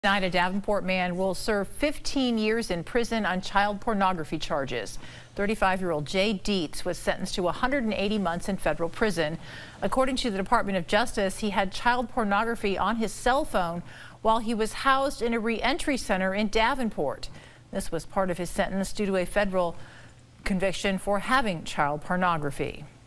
Tonight, a Davenport man will serve 15 years in prison on child pornography charges. 35-year-old Jay Dietz was sentenced to 180 months in federal prison. According to the Department of Justice, he had child pornography on his cell phone while he was housed in a re-entry center in Davenport. This was part of his sentence due to a federal conviction for having child pornography.